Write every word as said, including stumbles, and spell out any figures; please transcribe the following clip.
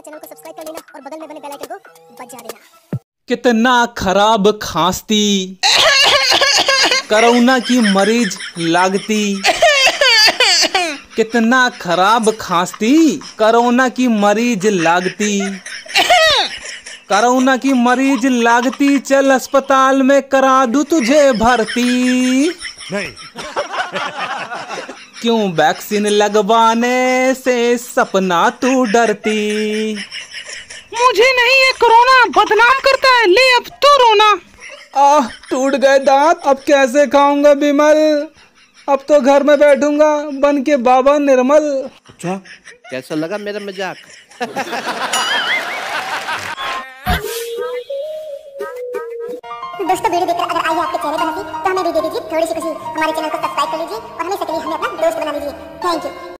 Channel को subscribe कर लेना और बगल में बने बेल आइकन को बजा देना। कितना खराब खांसती, कोरोना की मरीज लागती। कितना खराब खांसती, कोरोना की मरीज लागती। कोरोना की मरीज लागती, चल अस्पताल में करा दूं तुझे भर्ती। नहीं। क्यों वैक्सीन लगवाने से सपना तू डरती। मुझे नहीं ये कोरोना बदनाम करता है, ले अब तू रोना। आह टूट गए दांत, अब कैसे खाऊंगा बिमल। अब तो घर में बैठूंगा बन के बाबा निर्मल। अच्छा कैसा लगा मेरा मजाक? दोस्तों वीडियो देखकर अगर आई आपके चेहरे पर हंसी तो हमें भी दे दीजिए थोड़ी सी खुशी। हमारे चैनल को सब्सक्राइब कर लीजिए और हमें सक्रिय हमें अपना दोस्त बना लीजिए। Thank you.